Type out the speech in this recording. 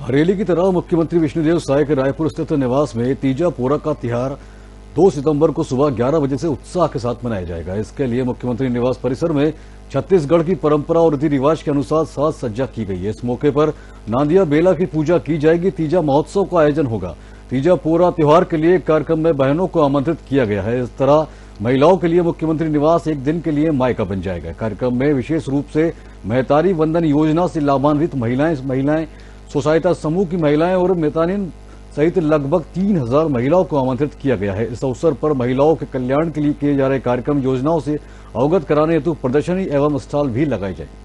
हरेली की तरह मुख्यमंत्री विष्णुदेव साय के रायपुर स्थित निवास में तीजा पोरा का तिहार 2 सितंबर को सुबह 11 बजे से उत्साह के साथ मनाया जाएगा। इसके लिए मुख्यमंत्री निवास परिसर में छत्तीसगढ़ की परंपरा और रीति रिवाज के अनुसार साज सज्जा की गई है। इस मौके पर नांदिया बेला की पूजा की जाएगी। तीजा महोत्सव का आयोजन होगा। तीजा पोरा त्योहार के लिए कार्यक्रम में बहनों को आमंत्रित किया गया है। इस तरह महिलाओं के लिए मुख्यमंत्री निवास एक दिन के लिए मायका बन जाएगा। कार्यक्रम में विशेष रूप से महतारी वंदन योजना से लाभान्वित महिलाएं सोसाइटा समूह की महिलाएं और मेतानिन सहित लगभग 3000 महिलाओं को आमंत्रित किया गया है। इस अवसर पर महिलाओं के कल्याण के लिए किए जा रहे कार्यक्रम योजनाओं से अवगत कराने हेतु प्रदर्शनी एवं स्टॉल भी लगाई जाए।